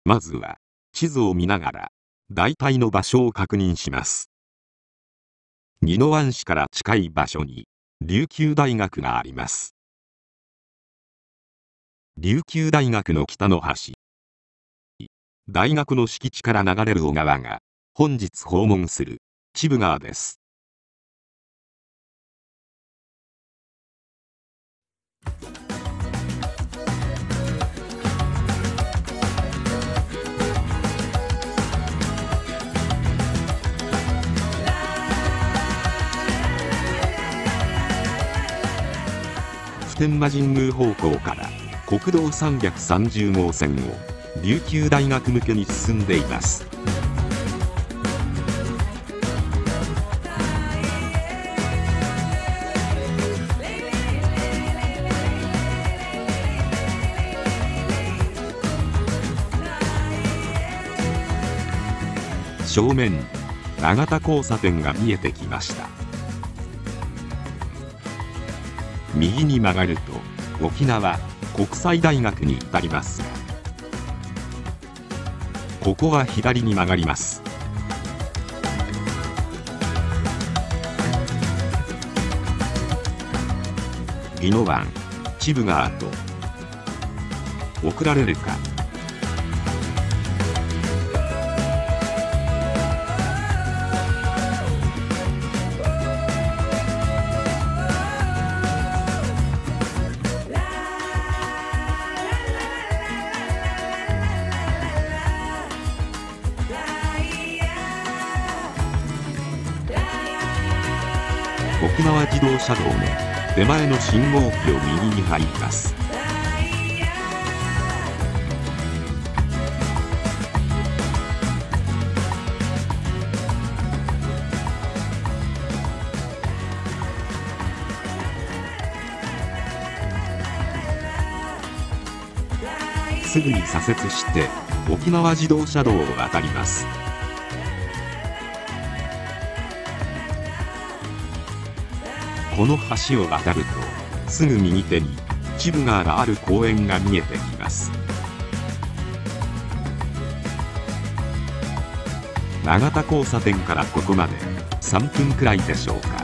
まずは地図を見ながら大体の場所を確認します。宜野湾市から近い場所に琉球大学があります。琉球大学の北の端、大学の敷地から流れる小川が本日訪問するチブ川です。普天間神宮方向から国道330号線を琉球大学向けに進んでいます。正面、永田交差点が見えてきました。右に曲がると沖縄国際大学に至りますが、ここは左に曲がります。宜野湾、チブ川と送られるか。沖縄自動車道の手前の信号機を右に入ります。すぐに左折して沖縄自動車道を渡ります。この橋を渡るとすぐ右手にチブ川がある公園が見えてきます。永田交差点からここまで3分くらいでしょうか。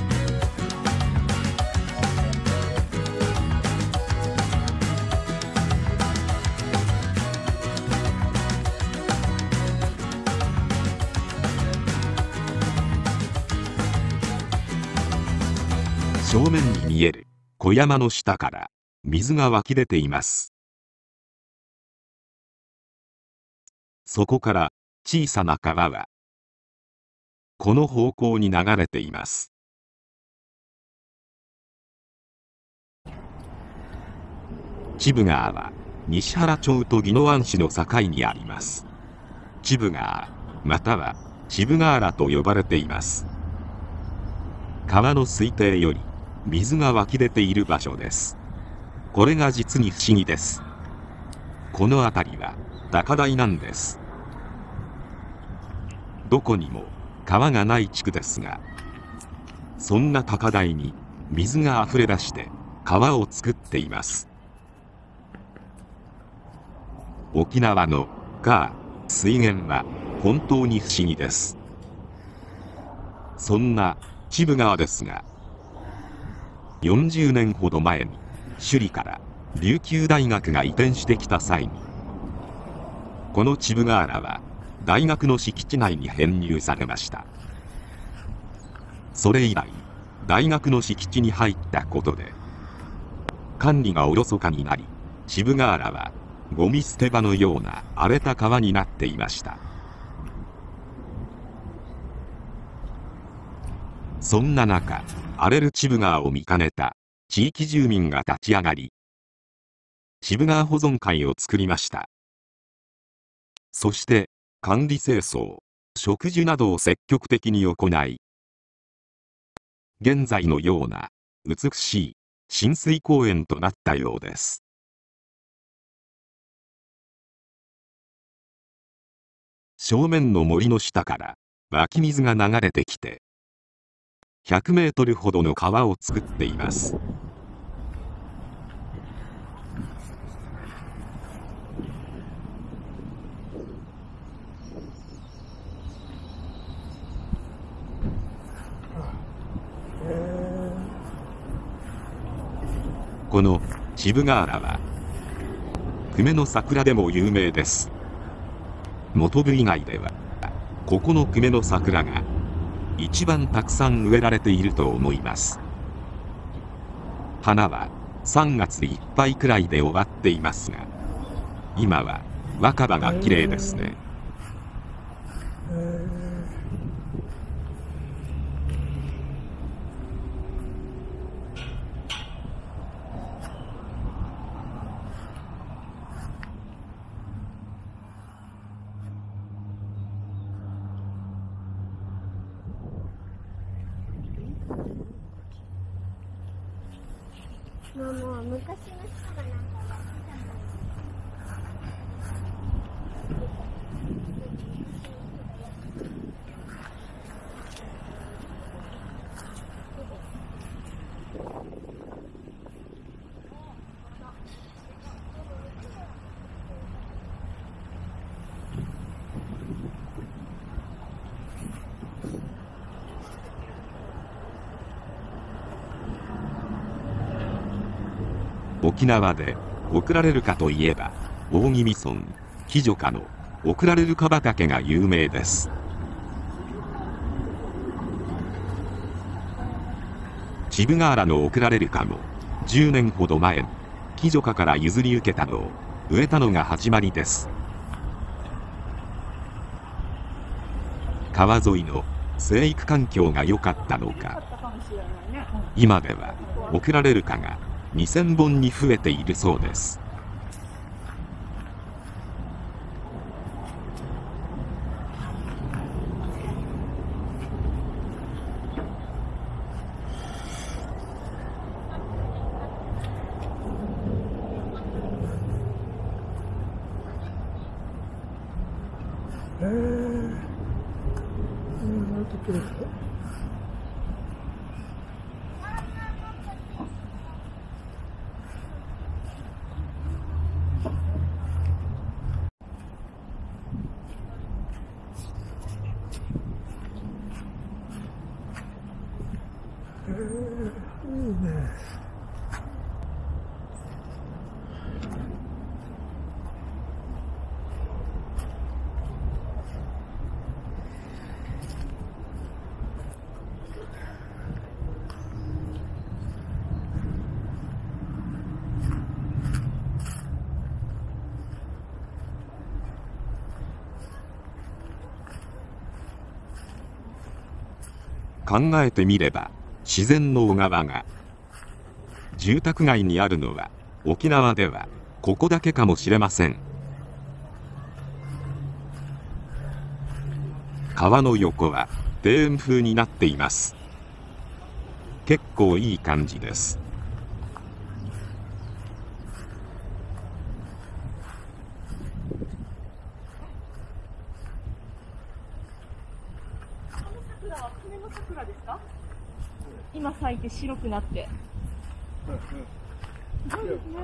正面に見える小山の下から水が湧き出ています。そこから小さな川はこの方向に流れています。チブ川は西原町と宜野湾市の境にあります。チブ川またはチブ川原と呼ばれています。川の水底より水が湧き出ている場所です。これが実に不思議です。この辺りは高台なんです。どこにも川がない地区ですが、そんな高台に水があふれ出して川を作っています。沖縄の川、水源は本当に不思議です。そんなチブ川ですが、40年ほど前に首里から琉球大学が移転してきた際に、このチブ川原は大学の敷地内に編入されました。それ以来大学の敷地に入ったことで管理がおろそかになり、チブ川原はゴミ捨て場のような荒れた川になっていました。そんな中、荒れるチブ川を見かねた地域住民が立ち上がり、チブ川保存会を作りました。そして管理清掃、植樹などを積極的に行い、現在のような美しい親水公園となったようです。正面の森の下から湧き水が流れてきて、100メートルほどの川を作っています。 この渋ヶ原は久米の桜でも有名です。本部以外ではここの久米の桜が一番たくさん植えられていると思います。花は3月いっぱいくらいで終わっていますが、今は若葉が綺麗ですね。 もう昔の人がなんかやってたの沖縄で送られるかといえば、大宜味村喜女家の送られるか畑が有名です。渋ヶ原の送られるかも10年ほど前、喜女家から譲り受けたのを植えたのが始まりです。川沿いの生育環境が良かったのか、今では送られるかが2000本に増えているそうです。考えてみれば、自然の小川が住宅街にあるのは沖縄ではここだけかもしれません。川の横は庭園風になっています。結構いい感じです。 桜ですか？今咲いて白くなって。すごいですね。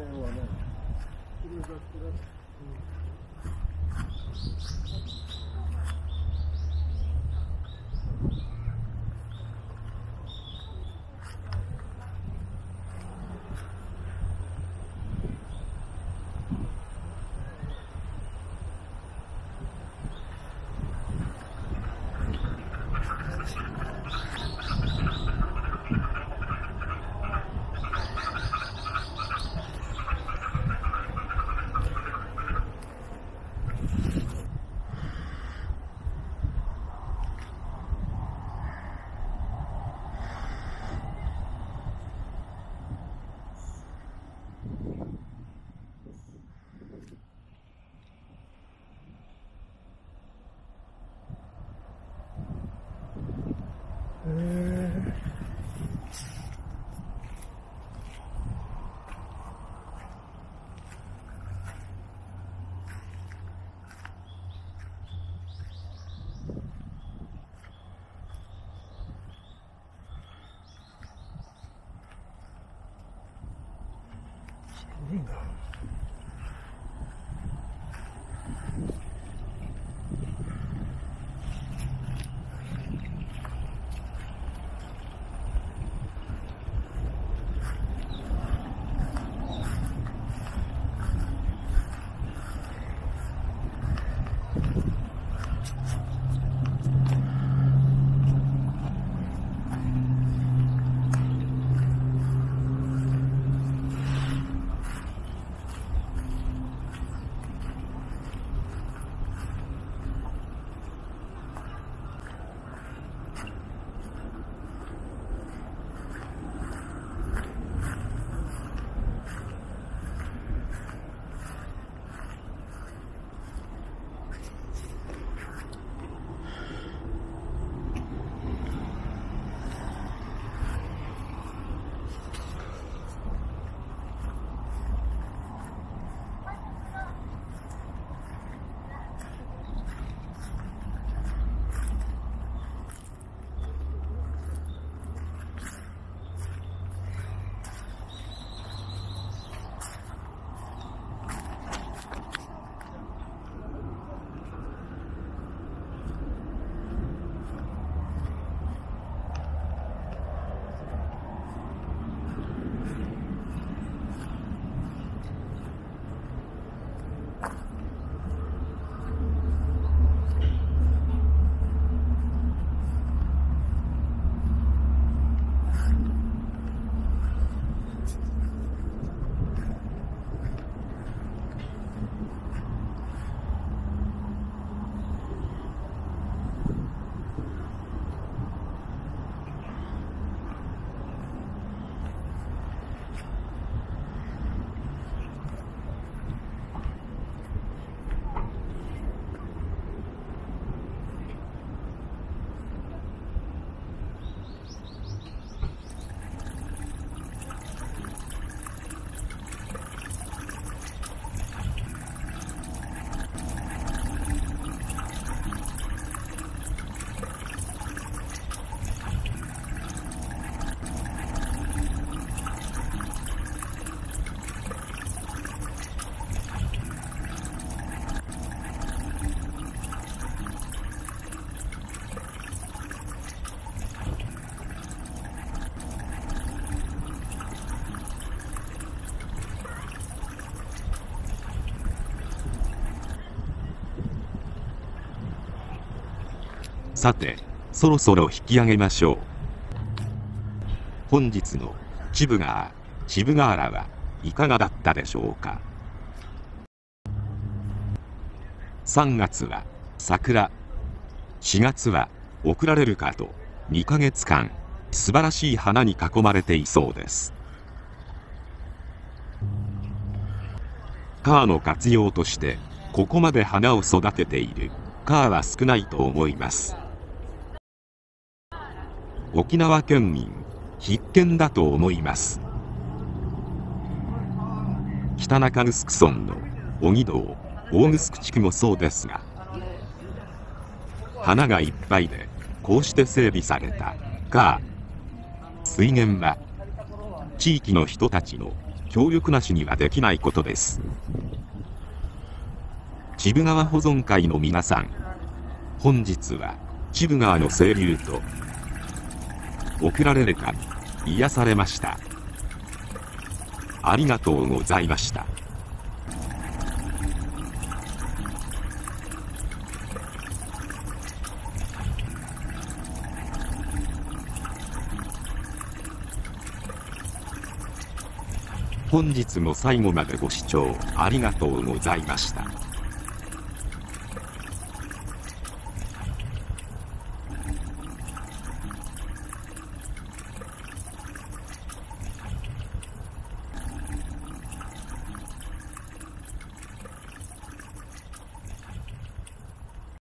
いいな。 さて、そろそろ引き上げましょう。本日の渋川原はいかがだったでしょうか。3月は桜、4月は贈られるかと2ヶ月間素晴らしい花に囲まれていそうです。川の活用としてここまで花を育てている川は少ないと思います。沖縄県民必見だと思います。北中城村の小木道大城地区もそうですが、花がいっぱいでこうして整備された川水源は地域の人たちの協力なしにはできないことです。渋川保存会の皆さん、本日は渋川の清流と贈られるかに癒されました。ありがとうございました。本日も最後までご視聴ありがとうございました。